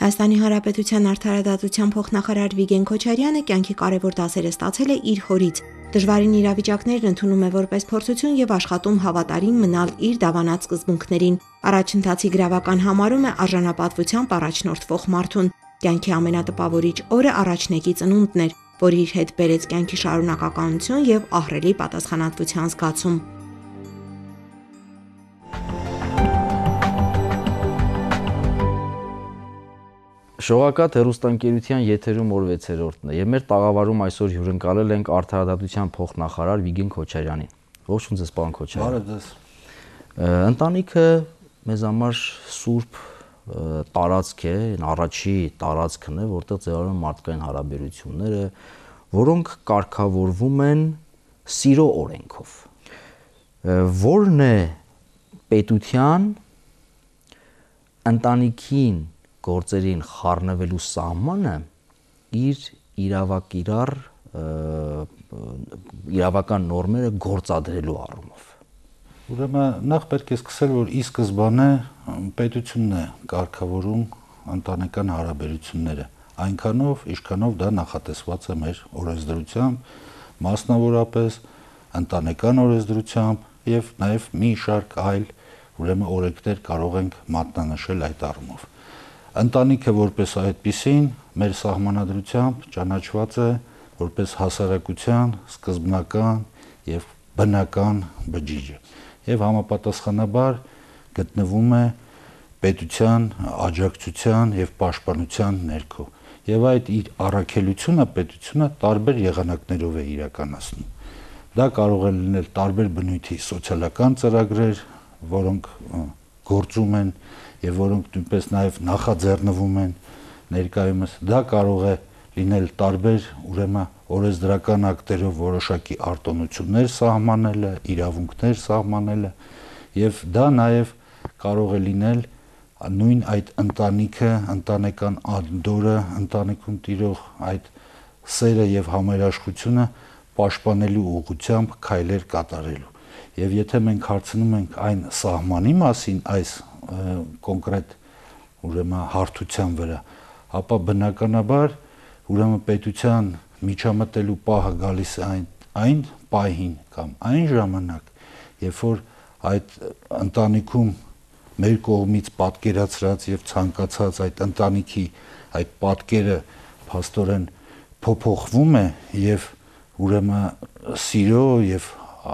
Հայաստանի Հանրապետության արդարադատության փոխնախարար Վիգեն Քոչարյանը կյանքի կարևոր դասերը ստացել է իր հորից։ Դժվարին իրավիճակներն ընդունում է որպես փորձություն եւ աշխատում հավատարիմ մնալ իր դավանած սկզբունքներին։ Առաջընթացի գրավական համարում է արժանապատվությամբ առաջնորդվող մարդուն։ Կյանքի ամենատպավորիչ օրը առաջնեկի ծնունդն էր, որը իր հետ բերեց կյանքի շարունակականություն եւ ահռելի պատասխանատվության զգացում։ Շողակաթ հեռուստաընկերության եթերում օր 6-րդն է եւ մեր տաղավարում այսօր հյուրընկալել ենք արդարադատության փոխնախարար Վիգեն Քոչարյանին։ Ողջույն ձեզ, պարոն Քոչարյան։ Բարև ձեզ։ Ընտանիքը մեզ համար սուրբ տարածք է, առաջի տարածքն է, որտեղ ձևավորվում են մարդկային հարաբերությունները, որոնք կարգավորվում են սիրո օրենքով։ Որն է պետության ընտանիքին գործերին խառնվելու սահմանը իր իրավական նորմերը գործադրելու առումով։ Ուրեմն նախ պետք է սկսել, որ ի սկզբանե պետությունն է կարգավորում ընտանեկան հարաբերությունները, այնքանով, ինչքանով դա նախատեսված է մեր օրենսդրությամբ, մասնավորապես ընտանեկան օրենսդրությամբ եւ նաեւ մի շարք այլ ուրեմն օրենքներ կարող ենք մատնանշել այդ առումով։ Ընտանիքը որպես այդպիսին մեր սահմանադրությամբ ճանաչված է որպես հասարակության սկզբնական եւ բնական բջիջը եւ համապատասխանաբար գտնվում է պետության աջակցության եւ պաշտպանության ներքո եւ այդ իր առաքելությունը պետությունը տարբեր եղանակներով է իրականացնում։ Դա կարող է լինել տարբեր բնույթի սոցիալական ծրագրեր, որոնք գործում են եւ որոնք նույնպես նաեւ նախաձեռնվում են ներկայումս, դա կարող է լինել տարբեր ուրեմն օրենսդրական ակտերով որոշակի արտոնություններ սահմանելը, իրավունքներ սահմանելը եւ դա նաեւ կարող է լինել նույն այդ ընտանիքը, ընտանեկան անդորը, ընտանիքում տիրող այդ սերը եւ համերաշխությունը պաշտպանելու ուղղությամբ քայլեր կատարելու։ Եվ եթե մենք հարցնում ենք այն սահմանի մասին այս կոնկրետ ուրեմն հարթության վրա, ապա բնականաբար ուրեմն պետության միջամտելու պահը գալիս է այն պահին կամ այն ժամանակ, երբ որ այդ ընտանիքում մեր կողմից պատկերացրած եւ ցանկացած այդ ընտանիքի այդ պատկերը փաստորեն փոփոխվում է եւ ուրեմն սիրո եւ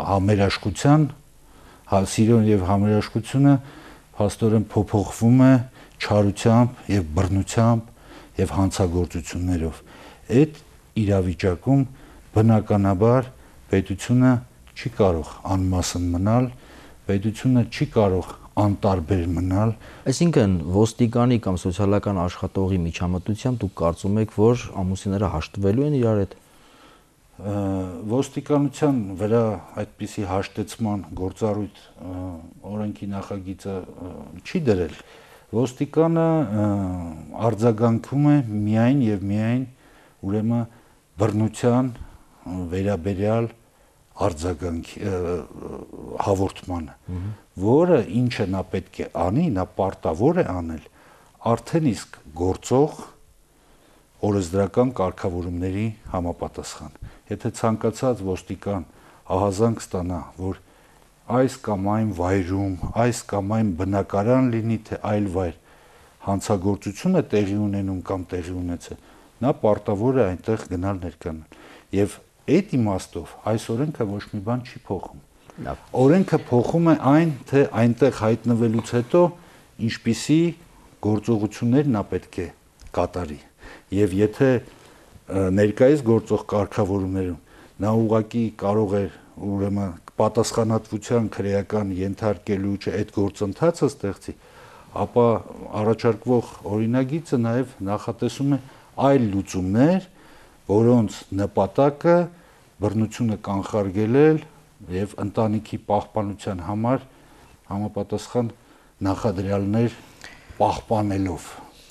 համերաշխությունը փաստորեն փոփոխվում է չարությամբ եւ բռնությամբ եւ հանցագործություններով։ Այդ իրավիճակում բնականաբար պետությունը չի կարող անմասն մնալ, պետությունը չի կարող անտարբեր մնալ։ Այսինքն ոստիկանի կամ սոցիալական աշխատողի միջամտությամբ դուք կարծում եք, որ ամուսինները հաշտվելու են իրար հետ։ Ոստիկանության վրա այդպիսի հաշտեցման գործառույթ օրենքի նախագիծը չի դրել։ Ոստիկանը արձագանքում է միայն եւ միայն ուրեմն բռնության վերաբերյալ արձագանքի հաղորդմանը, որը ինչը նա պետք է անի, նա պարտավոր է անել արդեն իսկ գործող օրենսդրական կարգավորումների համապատասխան։ Եթե ցանկացած ոստիկան ահազանգ ստանա, որ այս կամ այն վայրում, այս կամ այն բնակարան լինի, թե այլ վայր հանցագործություն է տեղի ունենում կամ տեղի ունեցել, նա պարտավոր է այնտեղ գնալ ներկանալ։ Եվ այդ իմաստով այս օրենքը ոչ մի բան չի փոխում։ Օրենքը փոխում է այն, թե այնտեղ հայտնվելուց հետո ինչպիսի գործողություններ նա պետք է կատարի։ Եվ եթե ներկայիս գործող կարգավորումներում նա ուղղակի կարող է ուրեմն պատասխանատվության քրեական ենթարկելու չէ այդ գործընթացը ստեղծի, ապա առաջարկվող օրինագիծը նաև նախատեսում է այլ լուծումներ, որոնց նպատակը բռնությունը կանխարգելել եւ ընտանիքի պահպանության համար համապատասխան նախադրյալներ պահպանելով։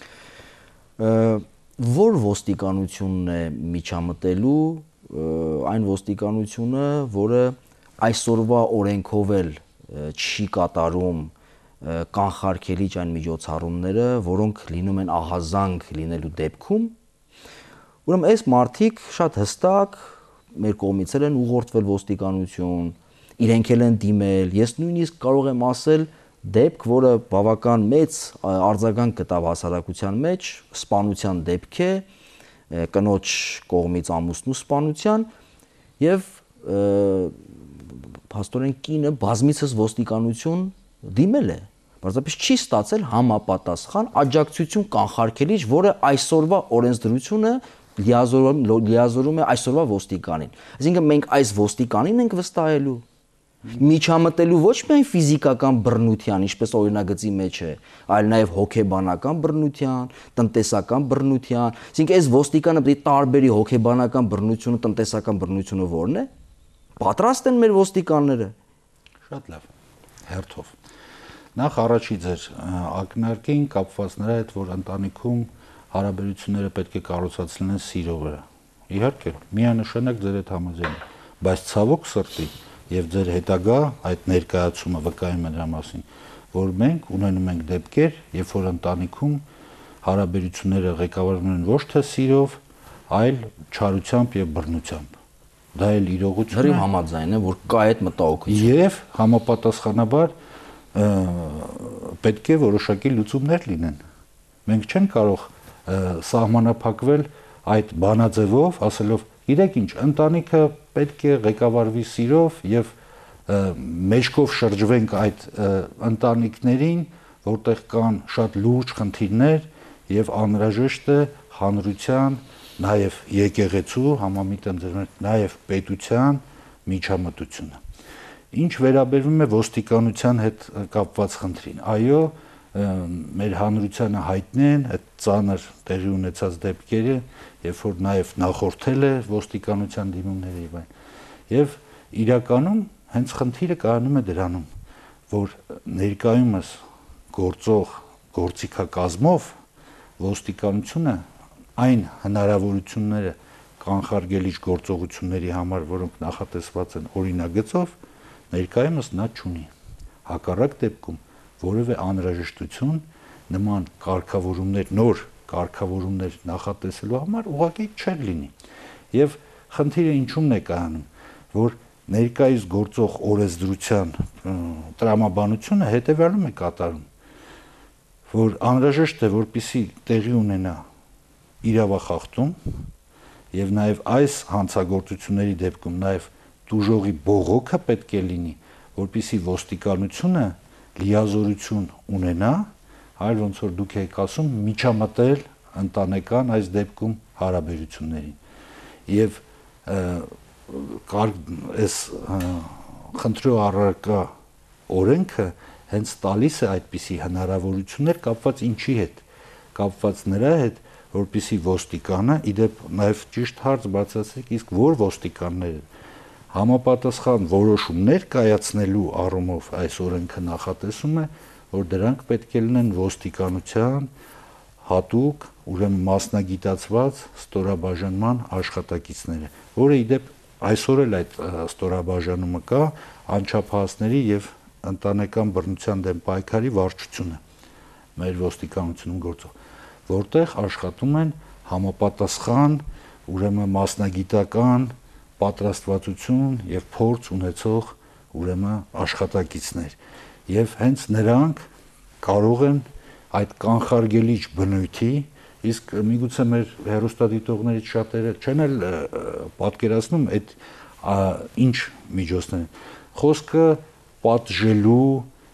Որ ոստիկանությունն է միջամտելու, այն ոստիկանությունը, որը այսօրվա օրենքով էլ չի կատարում կանխարգելիչ այն միջոցառումները, որոնք լինում են ահազանգ լինելու դեպքում, ուրեմն այս մարդիկ շատ հստակ մեր կողմից են ուղղորդվել ոստիկանություն, իրենք են դիմել, ես նույնիսկ կարող եմ ասել դեպք, որը բավական մեծ արձագանք գտավ հասարակության մեջ, սպանության դեպք է, կնոջ կողմից ամուսնու սպանության եւ փաստորեն կինը բազմիցս ոստիկանություն դիմել է, բացապես չի ստացել համապատասխան աջակցություն կանխարգելիչ, որը այսօրվա օրենսդրությունը լիազորում է այսօրվա ոստիկանին։ Այսինքն մենք այս ոստիկանին ենք վստահելու, միջամտելու ոչ միայն ֆիզիկական բռնության, ինչպես օրինագծի մեջ է, այլ նաև հոգեբանական բռնության, տնտեսական բռնության, այսինքն այս ոստիկանը պետք է տարբերի հոգեբանական բռնությունը, տնտեսական բռնությունը որն է։ Պատրաստ են մեր ոստիկանները։ Շատ լավ, հերթով։ Նախ առաջի ձեր ակնարկին կապված նրա հետ, որ ընտանիքում հարաբերությունները պետք է կառուցված լինեն սիրո վրա։ Իհարկե, միանշանակ ձեր հետ համաձայն եմ, բայց ցավոք սրտի եւ ձեր հետագա այդ ներկայացումը վկայում է դրա մասին, որ մենք ունենում ենք դեպքեր, երբ որ ընտանիքում հարաբերությունները ղեկավարվում են ոչ թե սիրով, այլ չարությամբ եւ բռնությամբ։ Դա էլ իրողություն է։ Հրի համաձայն է, որ կա այդ մտահոգություն։ Եվ համապատասխանաբար պետք է որոշակի լուծումներ լինեն։ Մենք չենք կարող սահմանափակվել այդ բանաձևով, ասելով, գիտեք ինչ, ընտանիքը պետք է ղեկավարվի սիրով եւ մեջքով շրջվենք այդ ընտանիքներին, որտեղ կան շատ լուրջ խնդիրներ եւ անհրաժեշտ է հանրության, նաեւ եկեղեցու, համամիտ եմ ձեր հետ, նաեւ պետության միջամտությունը։ Ինչ վերաբերվում է ոստիկանության հետ կապված խնդրին, այո, մեր հանրությանը հայտնի են այդ ծանր տեղի ունեցած դեպքերը, երբ որ նաև նախորդել է ոստիկանության դիմումները եւ այն։ Եվ իրականում հենց խնդիրը կայանում է դրանում, որ ներկայումս գործող գործիքակազմով ոստիկանությունը այն հնարավորությունները կանխարգելիչ գործողությունների համար, որոնք նախատեսված են օրինագծով, ներկայումս նա չունի։ Հակառակ դեպքում որևէ անհրաժեշտություն նման կարգավորումներ, նոր կարգավորումներ նախատեսելու համար ուղղակի չէր լինի։ Եվ խնդիրը ինչումն է կայանում, որ ներկայիս գործող օրենսդրության տրամաբանությունը հետևյալում է կատարում, որ անհրաժեշտ է, որպեսզի տեղի ունենա իրավախախտում եւ նաեւ այս հանցագործությունների դեպքում նաեւ տուժողի բողոքը պետք է լինի, որպեսզի ոստիկանությունը լիազորություն ունենա, այլ ոնց որ դուք եք ասում, միջամտել ընտանեկան այս դեպքում հարաբերություններին։ Եվ այս խնդրու առարկա օրենքը հենց տալիս է այդպիսի հնարավորություններ կապված ինչի հետ, կապված նրա հետ, որպեսզի ոստիկանը, իդեպ նաև ճիշտ հարց բացասեք, իսկ որ ոստիկանները համապատասխան որոշումներ կայացնելու առումով այս օրենքը նախատեսում է, որ դրանք պետք է լինեն ոստիկանության հատուկ, ուրեմն մասնագիտացված ստորաբաժանման աշխատակիցները, որը իդեպ այսօր էլ այդ ստորաբաժանումը կա, անչափահասների եւ ընտանեկան բռնության դեմ պայքարի վարչությունը մեր ոստիկանությունում գործող, որտեղ աշխատում են համապատասխան, ուրեմն մասնագիտական պատրաստվածություն եւ փորձ ունեցող ուրեմն աշխատակիցներ եւ հենց նրանք կարող են այդ կանխարգելիչ բնույթի, իսկ միգուցե մեր հեռուստադիտողներից շատերը չեն էլ պատկերացնում այդ ինչ միջոցներ են, խոսքը պատժելու,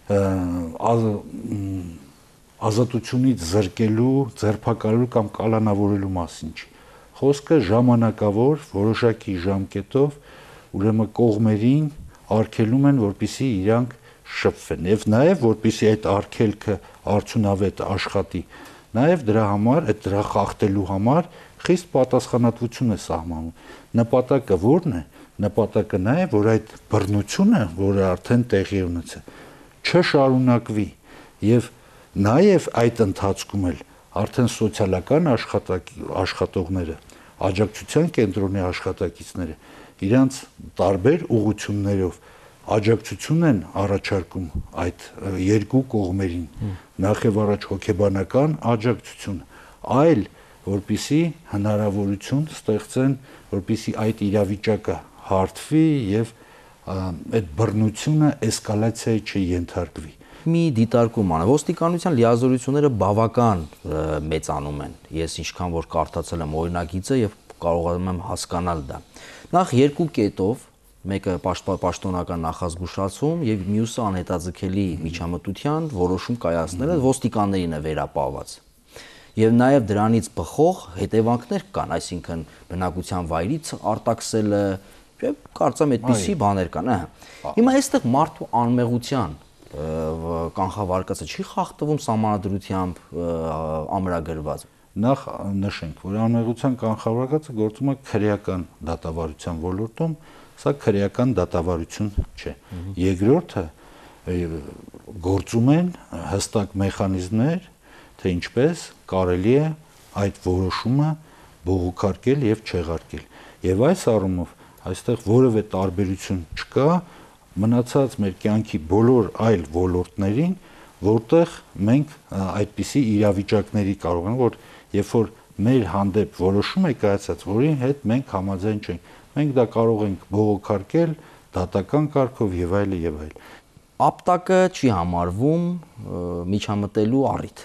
ազատությունից զրկելու, ձերբակալելու կամ կալանավորելու մասին չի, խոսքը ժամանակավոր որոշակի ժամկետով ուրեմն կողմերին արգելում են, որպեսզի իրանք շփվեն եւ նաեւ որպեսզի այդ արգելքը արդյունավետ աշխատի, նաեւ դրա համար, այդ դրա խախտելու համար խիստ պատասխանատվություն է սահմանում։ Նպատակը ո՞րն է։ Նպատակը նա է, որ այդ բռնությունը, որը արդեն տեղի ունեցել, չշարունակվի եւ նաեւ այդ ընթացքում էլ արդեն սոցիալական աշխատողները, աջակցության կենտրոնի աշխատակիցները իրանց տարբեր ուղղություններով աջակցություն են առաջարկում այդ երկու կողմերին, նախ եւ առաջ հոգեբանական աջակցություն, այլ որպիսի հնարավորություն ստեղծեն, որպիսի այդ իրավիճակը հարթվի եւ այդ բռնությունը էսկալացիայի չենթարկվի։ Մի դիտարկում անը ոստիկանության լիազորությունները բավական մեծանում են։ Ես ինչքան որ կարդացել եմ օրինագիծը եւ կարողանում եմ հասկանալ դա։ Նախ երկու կետով, մեկը պաշտոնական նախազգուշացում եւ մյուսը անհետաձգելի միջամտության որոշում կայացնելը ոստիկաններին է վերապահված։ Եվ նաեւ դրանից բխող հետևանքներ կան, այսինքն բնակության վայրից արտաքսելը, կարծեմ այդպիսի բաներ կան, Հիմա այստեղ մարդու անմեղության կանխավարկածը չի խախտվում սահմանադրությամբ ամրագրված։ Նախ նշենք, որ անմեղության կանխավարկածը գործում է քրեական դատավարության ոլորտում, սա քրեական դատավարություն չէ։ Երկրորդը գործում են հստակ մեխանիզմներ, թե ինչպես կարելի է այդ որոշումը բողոքարկել եւ չեղարկել։ Եվ այս առումով այստեղ որևէ տարբերություն չկա մնացած մեր կյանքի բոլոր այլ ոլորտներին, որտեղ մենք այդպիսի իրավիճակների կարող ենք, որ երբ որ մեր հանդեպ որոշում է կայացած, որի հետ մենք համաձայն չենք, մենք դա կարող ենք բողոքարկել դատական կարգով եւ այլ եւ այլ։ Ապտակը չի համարվում միջամտելու առիթ։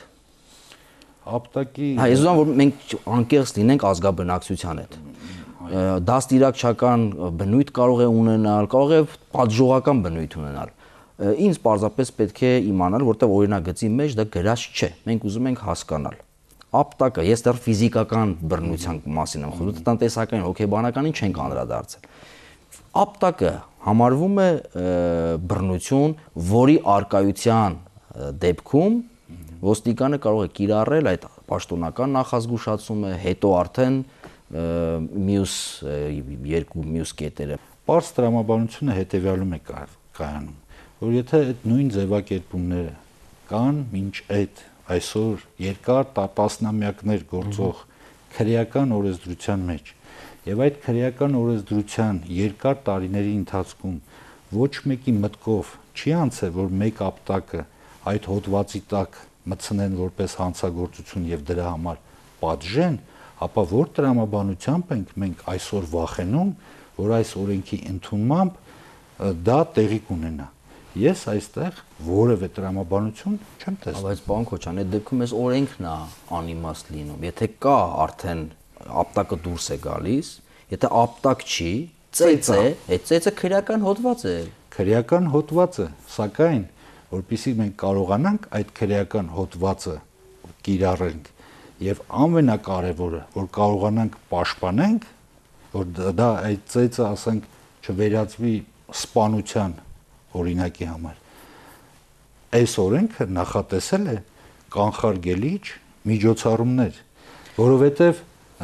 Ապտակի Ես ուզում եմ որ մենք անկեղծ լինենք ազգաբնակչության հետ։ Դաստիարակչական բնույթ կարող է ունենալ, կարող է պատժողական բնույթ ունենալ։ Ինձ պարզապես պետք է իմանալ, որտեղ օրինագծի մեջ դա գրած չէ։ Մենք ուզում ենք հասկանալ։ Ապտակը, ես դեռ ֆիզիկական բռնության մասին եմ խոսում, տնտեսական, հոգեբանականին չենք անդրադարձել։ Ապտակը համարվում է բռնություն, որի արկայության դեպքում ոստիկանը կարող է կիրառել այդ պաշտոնական նախազգուշացումը, հետո արդեն մյուս կետերը։ Պարզ տրամաբանությունը հետևյալում է կայանում, որ եթե այդ նույն ձևակերպումները կան մինչ այդ այսօր երկար տասնամյակներ գործող քրեական օրենսդրության մեջ, եւ այդ քրեական օրենսդրության երկար տարիների ընթացքում ոչ մեկի մտքով չի անցել, որ մեկ ապտակը այդ հոդվածի տակ մտցնեն որպես հանցագործություն եւ դրա համար պատժեն, ապա որ տրամաբանությամբ ենք մենք այսօր վախենում, որ այս օրենքի ընդունմամբ դա տեղի կունենա։ Ես այստեղ որևէ տրամաբանություն չեմ տեսնում։ Բայց պարոն Քոչարյան, այդ դեպքում այս օրենքն է անիմաստ լինում։ Եթե կա արդեն ապտակը դուրս է գալիս, եթե ապտակ չի, ծեծ է, այդ ծեծը քրեական հոդված է։ Քրեական հոդվածը, սակայն որpիսի մենք կարողանանք այդ քրեական հոդվածը կիրառենք եւ ամենակարևորը, որ կարողանանք պաշտպանենք, որ դա այդ ծեծը, ասենք, չվերածվի սպանության օրինակի համար։ Այս օրենքը նախատեսել է կանխարգելիչ միջոցառումներ, որովհետեւ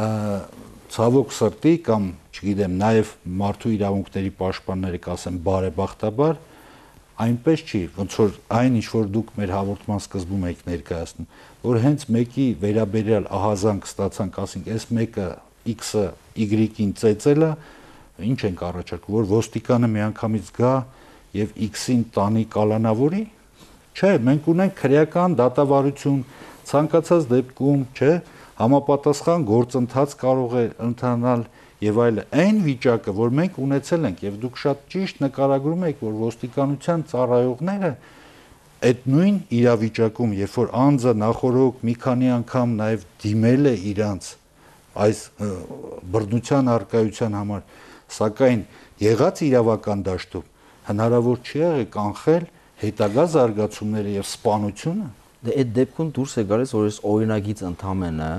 ցավոք սրտի կամ, չգիտեմ, նաեւ մարդու իրավունքների պաշտպանները կասեն բարեբախտաբար այնպես չի, ոնց որ այն ինչ որ դուք մեր հաղորդման սկզբում եք ներկայացնում, որ հենց մեկի վերաբերյալ ահազանգ ստացանք, ասենք, այս մեկը X-ը Y-ին ծեծելը, ինչ ենք առաջարկում, որ ոստիկանը միանգամից գա եւ X-ին տանի կալանավորի։ Չէ, մենք ունենք քրեական դատավարություն, ցանկացած դեպքում, չէ, համապատասխան գործընթաց կարող է ընթանալ եւ այլ այն վիճակը, որ մենք ունեցել ենք եւ դուք շատ ճիշտ նկարագրում եք, որ ոստիկանության ծառայողները այդ նույն իրավիճակում, երբ որ անձը նախորոք մի քանի անգամ նաեւ դիմել է իրանց այս բռնության արկայության համար, սակայն եղած իրավական դաշտում հնարավոր չի եղել կանխել հետագա զարգացումները եւ սպանությունը։ Դե այդ դեպքում դուրս է գալիս, որ այս օրինագիծ ընդամենը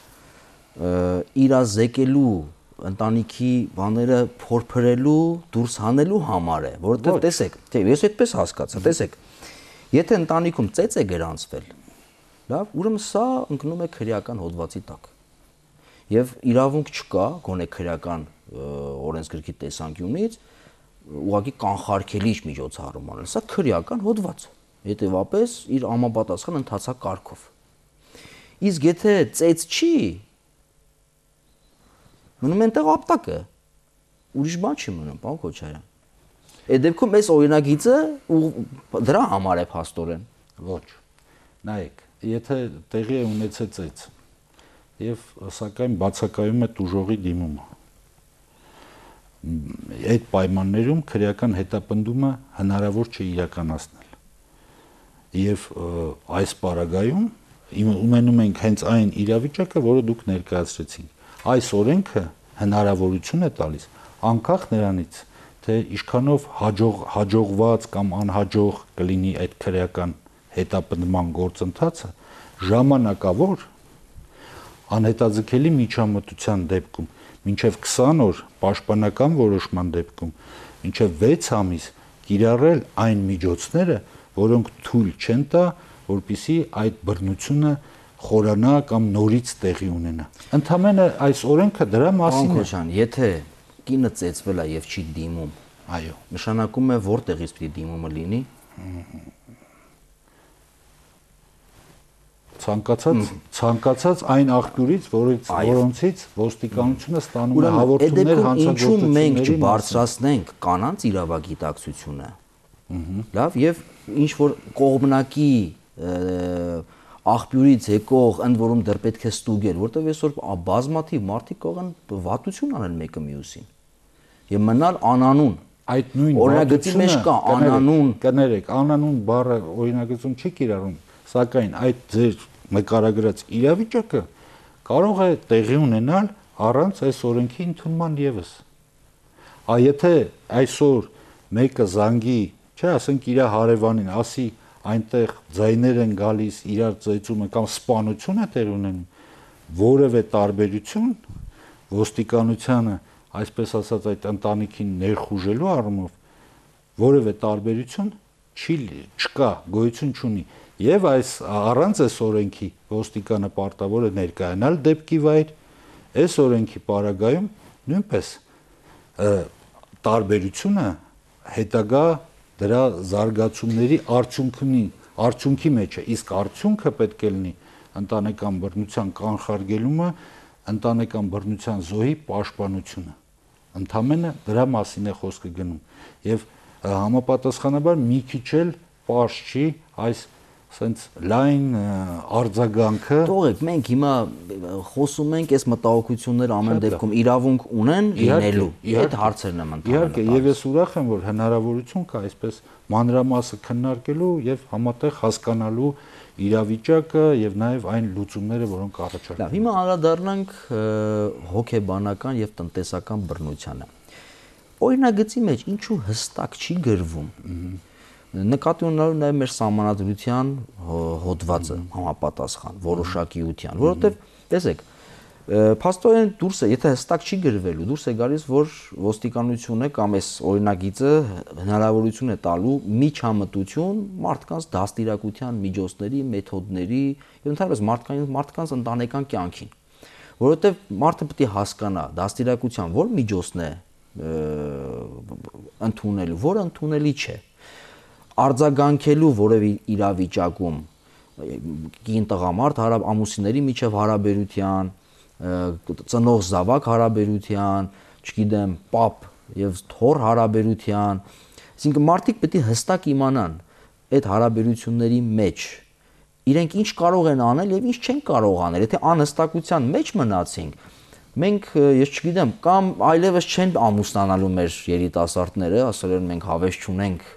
իրազեկելու ընտանիքի բաները փորփրելու, դուրս հանելու համար է, որովհետեւ տեսեք, թե ես այդպես հասկացա, տեսեք, եթե ընտանիքում ծեծ է գրանցվել, լավ, ուրեմն սա ընկնում է քրեական հոդվածի տակ։ Եվ իրավունք չկա, գոնե քրեական օրենսգրքի տեսանկյունից, ուղղակի կանխարգելիչ միջոցառում անել, սա քրեական հոդված, հետևապես իր համապատասխան ընթացակարգով։ Իսկ եթե ծեծ չի, մնում է այնտեղ ապտակը, ուրիշ բան չի մնում, պարոն Քոչարյան։ Այդ դեպքում այս օրինագիծը դրա համար է փաստորեն։ Ոչ։ Նայեք, եթե տեղի է ունեցած այց եւ սակայն բացակայում է տուժողի դիմումը, այդ պայմաններում քրեական հետապնդումը հնարավոր չէ իրականացնել։ Եվ այս պարագայում ունենում ենք հենց այն իրավիճակը, որը դուք ներկայացրեցիք։ Այս օրենքը հնարավորություն է տալիս անկախ նրանից, թե ինչքանով հաջողված կամ անհաջող կլինի այդ քրեական հետապնդման գործընթացը, ժամանակավոր անհետաձգելի միջամտության դեպքում մինչև 20 օր պաշտպանական որոշման դեպքում մինչև 6 ամիս կիրառել այն միջոցները, որոնք թույլ չեն տա, որպեսզի այդ բռնությունը խորանա կամ նորից տեղի ունենա։ Ընդհանրապես այս օրենքը դրա մասին է։ Եթե կինը ծեծվել է եւ չի դիմում, այո, նշանակում է որտեղից պիտի դիմումը լինի։ Ցանկացած այն աղբյուրից, որոնցից ոստիկանությունը ստանում է հաղորդումներ հանցագործությունների մասին։ Ինչու մենք չբարձրացնենք կանանց իրավագիտակցությունը։ Լավ, եւ ինչ որ կողմնակի աղբյուրից եկող ընդ որում դեռ պետք է ստուգել, որտեղ այսօր բազմաթիվ մարդիկ կարող են վատություն անել մեկը մյուսին եւ մնալ անանուն։ Այդ նույն օրինագծի մեջ կա անանուն, կներեք, անանուն բառը օրինագծում չի կիրառում, սակայն այդ ձեր նկարագրած իրավիճակը կարող է տեղի ունենալ առանց այս օրենքի ընդունման եւս։ Եթե այսօր մեկը զանգի, չէ, ասենք իր հարևանին, ասի այնտեղ ձայներ են գալիս, իրար ծեծում են կամ սպանություն է տեղ ունենում, որևէ տարբերություն ոստիկանությանը, այսպես ասած, այդ ընտանիքին ներխուժելու առումով որևէ տարբերություն չկա, գոյություն չունի։ Եվ այս առանց այս օրենքի ոստիկանը պարտավոր է ներկայանալ դեպքի վայր, այս օրենքի պարագայում նույնպես տարբերությունը հետագա դրա զարգացումների արդյունքի մեջ է, իսկ արդյունքը պետք է լինի ընտանեկան բռնության կանխարգելումը, ընտանեկան բռնության զոհի պաշտպանությունը։ Ընդամենը դրա մասին է խոսքը գնում եւ համապատասխանաբար մի քիչ էլ պարզ չի այս սենց լայն արձագանքը։ Թողեք, մենք հիմա խոսում ենք, այս մտահոգությունները ամեն դեպքում իրավունք ունեն լինելու։ Այդ հարցերն եմ ընդհանրապես։ Իհարկե, եւ ես ուրախ եմ, որ հնարավորություն կա այսպես մանրամասը քննարկելու եւ համատեղ հասկանալու իրավիճակը եւ նաեւ այն լուծումները, որոնք առաջարկվում են։ Լավ, հիմա անդրադառնանք հոգեբանական եւ տնտեսական բռնությանը։ Օրինագծի մեջ ինչու հստակ չի գրվում նկատի ունենալու նաև մեր սահմանադրության հոդվածը համապատասխան որոշակիության, որովհետև տեսեք, փաստորեն դուրս է, եթե հստակ չի գրվելու, դուրս է գալիս, որ ոստիկանությունը կամ այս օրինագիծը հնարավորություն է տալու միջամտություն մարդկանց դաստիարակության միջոցների, մեթոդների եւ ընդհանրապես մարդկանց ընտանեկան կյանքին, որովհետև մարդը պետք է հասկանա դաստիարակության որ միջոցն է ընդունելու, որը ընդունելի չէ, արձագանքելու որևէ իրավիճակում կին տղամարդ ամուսինների միջև հարաբերության, ծնող զավակ հարաբերության, չգիտեմ, պապ եւ թոռ հարաբերության, այսինքն մարդիկ պետք է հստակ իմանան այդ հարաբերությունների մեջ իրենք ինչ կարող են անել եւ ինչ չեն կարող անել, եթե անհստակության մեջ մնացինք, մենք, ես չգիտեմ, կամ այլևս չեն ամուսնանալու մեր երիտասարդները, ասել են մենք հավես չունենք։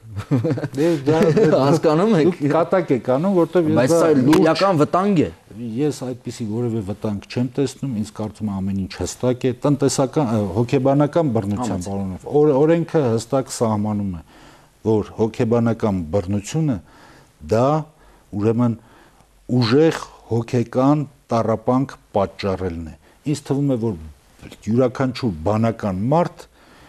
Հասկանում եք։ Դուք կատակ եք անում, որտեղ բայց սա իրական վտանգ է։ Ես այդպիսի որևէ վտանգ չեմ տեսնում, ինձ կարծում եմ ամեն ինչ հստակ է, տնտեսական, հոգեբանական բռնության բառով։ Օրենքը հստակ սահմանում է, որ հոգեբանական բռնությունը դա ուրեմն ուժեղ հոգեկան տառապանք պատճառելն է։ Ինձ թվում է, որ յուրաքանչյուր բանական մարդ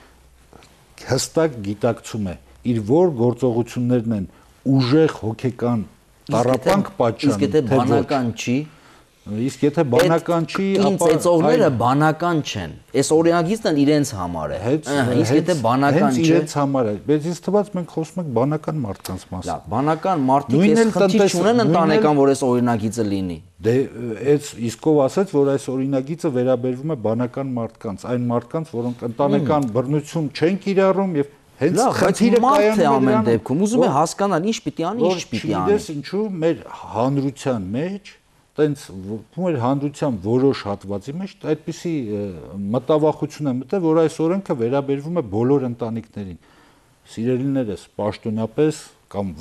հստակ գիտակցում է իր որ գործողություններն են ուժեղ հոգեկան տառապանք պատճառ։ Իսկ եթե բանական չի, իսկ եթե բանական չի, ապա ծեծողները բանական չեն։ Այս օրինագիծն իրենց համար է։ Իսկ եթե բանական չէ, իրենց համար է։ Բայց ինձ թվաց մենք խոսում ենք բանական մարդկանց մասին։ Լավ, բանական մարդիկ այս խնդիր չունեն ընտանեկան, որ այս օրինագիծը լինի։ Դե այս իսկով ասած, որ այս օրինագիծը վերաբերվում է բանական մարդկանց, այն մարդկանց, որոնք ընտանեկան բռնություն չեն կիրառում եւ Հենց Լավ, բայց խնդիրը մարդ է կայանում ամեն նրանում, դեպքում, ուզում է հասկանալ ինչ պիտի անի, ինչ պիտի անի։ Չգիտես ինչու մեր հանրության մեջ, տենց մեր հանրության որոշ հատվածի մեջ այդպիսի մտավախություն է մտել, որ այս օրենքը վերաբերվում է բոլոր ընտանիքներին։ Սիրելիներս, պաշտոնապես կամ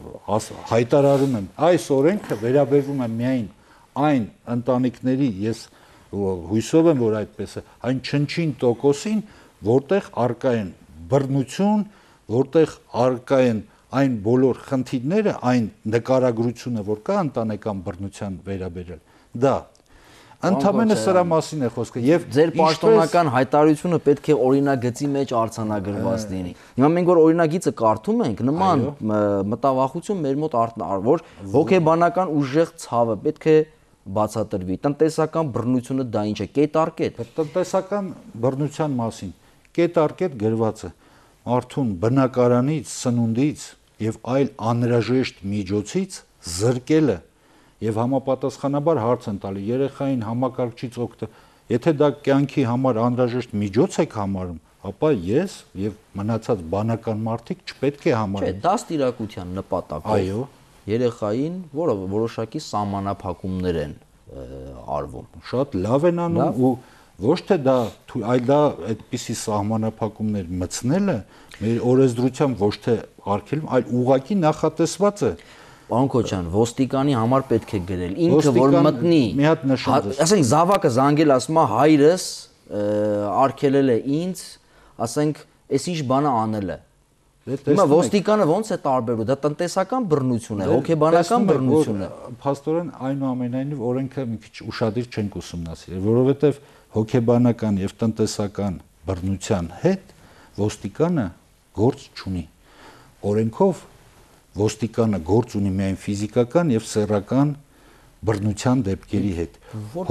հայտարարում եմ, այս օրենքը վերաբերվում է միայն այն ընտանիքների, ես հույսով եմ, որ այդպես է, այն չնչին տոկոսին, որտեղ առկա են բռնություն, որտեղ առկա են այն բոլոր խնդիրները, այն նկարագրությունը, որ կա ընտանեկան բռնության վերաբերյալ, դա ընդհանրապես սրա մասին է խոսքը եւ ձեր պաշտոնական հայտարարությունը պետք է օրինագծի մեջ արձանագրված լինի։ Հիմա մենք որ օրինագիծը կարդում ենք, նման մտավախություն մեր մոտ որ հոգեբանական ուժեղ ցավը պետք է բացատրվի։ Տնտեսական բռնությունը դա ինչ է, կետարկետ։ Տնտեսական բռնության մասին կետարկետ գրված է մարդուն բնակարանից, սնունդից եւ այլ անհրաժեշտ միջոցից զրկելը եւ համապատասխանաբար հարց են տալի երեխային համակարգչից եթե դա կյանքի համար անհրաժեշտ միջոց եք համարում, ապա ես եւ մնացած բանական մարդիկ չպետք է համարեն։ Չէ, դաստիարակության նպատակով երեխային, որը որոշակի սահմանափակումներ են արվում։ Շատ լավ են անում ու ոչ թե դա այլ դա այդպիսի սահմանափակումներ մտցնելը մեր օրենսդրությամբ ոչ թե արգելում, այլ ուղղակի նախատեսված է։ Պարոն Քոչյան, ոստիկանի համար պետք է գրել, ինքը որ մտնի, մի հատ նշան, ասենք զավակը զանգել ասում է հայրս արգելել է ինձ, ասենք, այս ինչ բանը անել է։ Հիմա ոստիկանը ոնց է տարբերվում, դա տնտեսական բռնություն է, հոգեբանական բռնություն է։ Փաստորեն այնուամենայնիվ օրենքը մի քիչ ուշադիր չենք ուսումնասիրել, որովհետև հոգեբանական եւ տնտեսական բռնության հետ ոստիկանը գործ չունի։ Օրենքով ոստիկանը գործ ունի միայն ֆիզիկական եւ սեռական բռնության դեպքերի հետ։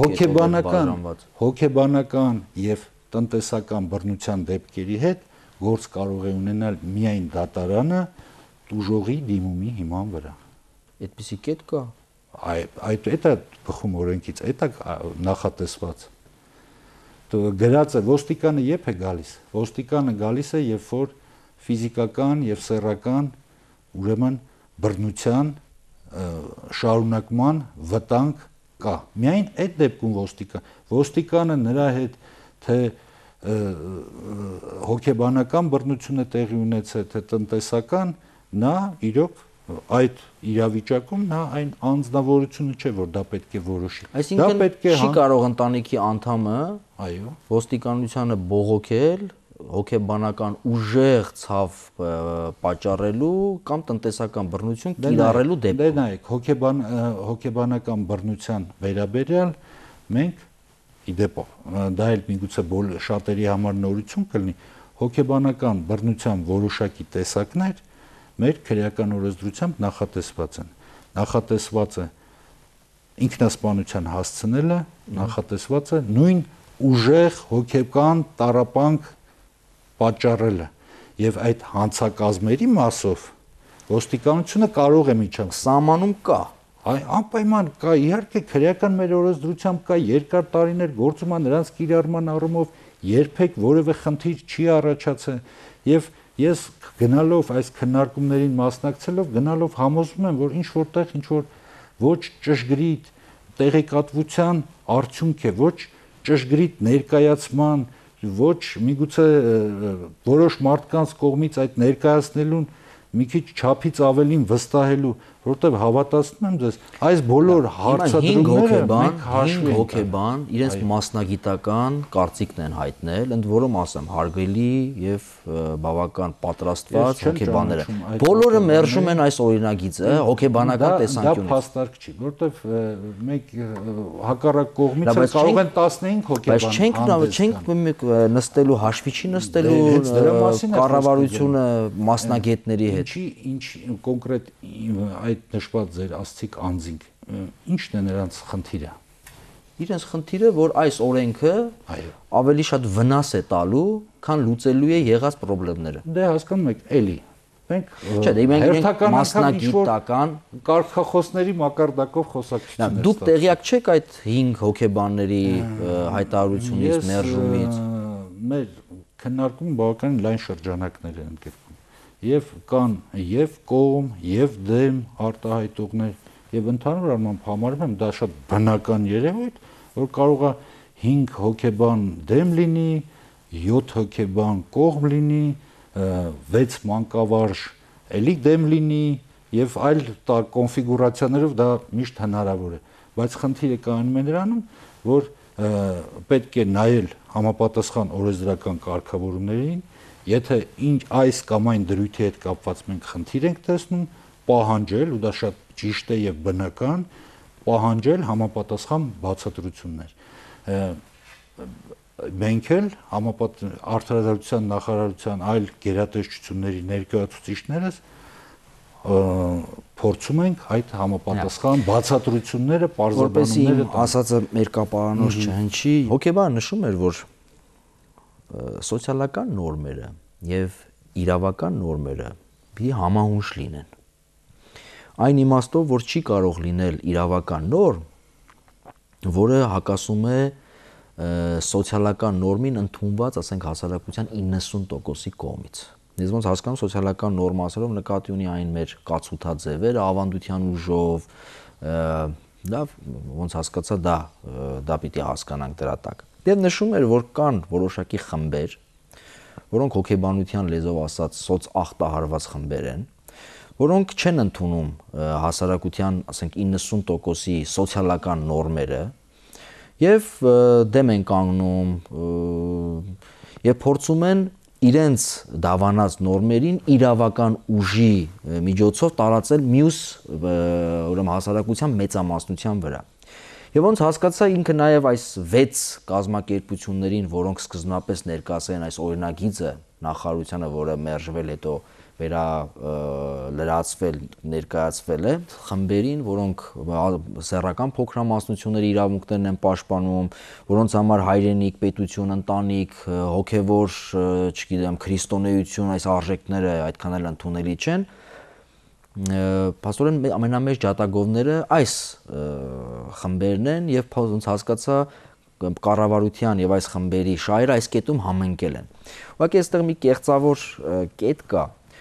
Հոգեբանական եւ տնտեսական բռնության դեպքերի հետ գործ կարող է ունենալ միայն դատարանը տուժողի դիմումի հիման վրա։ Այդպիսի կետ կա։ Այդ է բխում օրենքից, այդ է նախատեսված։ Գրած է ոստիկանը երբ է գալիս։ Ոստիկանը գալիս է, երբ որ ֆիզիկական եւ սեռական ուրեմն բռնության շարունակման վտանգ կա։ Միայն այդ դեպքում ոստիկանը նրա հետ թե հոգեբանական բռնություն է տեղի ունեցել, թե տնտեսական, նա իրոք այդ իրավիճակում նա այն անձնավորությունը չէ, որ դա պետք է որոշի։ Այսինքն չի կարող ընտանիքի անդամը ոստիկանությանը բողոքել հոգեբանական ուժեղ ցավ պատճառելու կամ տնտեսական բռնություն կիրառելու դեպքում։ Դե նայեք, հոգեբանական բռնության վերաբերյալ մենք իդեպ դա էլ միգուցե շատերի համար նորություն կլինի, հոգեբանական բռնության որոշակի տեսակներ մեր քրեական օրենսդրությամբ նախատեսված են։ Նախատեսված է ինքնասպանության հասցնելը, նախատեսված է նույն ուժեղ հոգեկան տառապանք պատճառելը եւ այդ հանցակազմերի մասով ոստիկանությունը կարող է միջամտել։ Սահմանում կա։ Անպայման կա, իհարկե քրեական մեր օրենսդրությամբ կա երկար տարիներ գործում է նրանց կիրառման առումով երբեք որևէ խնդիր չի առաջացել եւ ես գնալով այս քննարկումներին մասնակցելով գնալով համոզվում եմ, որ ինչ որտեղ ինչ որ ոչ ճշգրիտ տեղեկատվության արդյունք է, ոչ ճշգրիտ ներկայացման, ոչ միգուցե որոշ մարդկանց կողմից այդ ներկայացնելուն մի քիչ չափից ավելին վստահելու, որովհետև հավատացնում եմ ձեզ, այս բոլոր հարցադրումները մենք հաշվի ենք հոգեբան իրենց մասնագիտական կարծիքն են հայտնել, ընդ որում ասեմ, հարգելի եւ բավական պատրաստված հոգեբաններ են։ Բոլորը մերժում են այս օրինագիծը հոգեբանական տեսանկյունից։ Դա փաստարկ չի, որովհետև մենք հակառակ կողմից կարող են 15 հոգեբան։ Բայց չենք նստելու հաշվի չի նստելու կառավարությունը մասնագետների հետ։ Ինչ կոնկրետ այդ նշված ձեր աստղիկ անձինք ի՞նչն է նրանց խնդիրը։ Իրենց խնդիրը, որ այս օրենքը ավելի շատ վնաս է տալու, քան լուծելու է եղած խնդիրները։ Դե հասկանում եք, էլի մենք մասնագիտական կարգախոսների մակարդակով խոսակցություններ։ Դուք տեղյակ չեք այդ 5 հոգեբանների հայտարարությունից, մերժումից։ Մեր քննարկում բավականին լայն շրջանակներ են ընդգրկում։ Եվ կան եւ կողմ, եւ դեմ արտահայտողներ, եւ ընդհանուր առմամբ համարում եմ դա շատ բնական երևույթ, որ կարող է 5 հոգեբան դեմ լինի, 7 հոգեբան կողմ լինի, 6 մանկավարժ էլի դեմ լինի եւ այլ կոնֆիգուրացիաներով դա միշտ հնարավոր է, բայց խնդիրը կայանում է նրանում, որ պետք է նայել համապատասխան օրենսդրական կարգավորումներին, եթե ինչ այս կամ այն դրույթի հետ կապված մենք խնդիր ենք տեսնում, պահանջել, ու դա շատ ճիշտ է եւ բնական, պահանջել համապատասխան բացատրություններ։ Մենք էլ Արդարադատության նախարարության այլ գերատեսչությունների ներկայացուցիչներս փորձում ենք այդ համապատասխան բացատրությունները, պարզաբանումները տալ։ Ասածը մեր կապարանոց չհնչի։ Հոգեբանը նշում էր, որ սոցիալական նորմերը եւ իրավական նորմերը պիտի համահունչ լինեն։ Այն իմաստով, որ չի կարող լինել իրավական նորմ, որը հակասում է սոցիալական նորմին ընդունված, ասենք, հասարակության 90%-ի կողմից։ Ես ոնց հասկանում սոցիալական նորմ ասելով նկատի ունի այն մեր կացութաձևերը, ավանդության ուժով, դա ոնց հասկացա դա պիտի հասկանանք դրա տակ։ Եվ նշում էր, որ կան որոշակի խմբեր, որոնք հոգեբանության լեզվով ասած սոցախտահարված խմբեր են, որոնք չեն ընդունում հասարակության, ասենք, 90%-ի սոցիալական նորմերը եւ դեմ են կանգնում եւ փորձում են իրենց դավանած նորմերին իրավական ուժի միջոցով տարածել մյուս ուրեմն հասարակության մեծամասնության վրա։ Եվ ոնց հասկացա ինքը նաև այս 6 կազմակերպություններին, որոնք սկզբնապես ներկայացրել են այս օրինագիծը նախարարությանը, որը մերժվել հետո լրացվել, ներկայացվել է խմբերին, որոնք սեռական փոքրամասնությունների իրավունքներն են պաշտպանում, որոնց համար հայրենիք, պետություն, ընտանիք, հոգևոր, չգիտեմ, քրիստոնեություն, այս արժեքները այդքան էլ ընդունելի չեն, փաստորեն ամենամեծ ջատագովները այս խմբերն են եւ ոնց հասկացա կառավարության եւ այս խմբերի շահերը այս կետում համընկել են։ Ուղղակի այստեղ մի կեղծավոր կետ կա։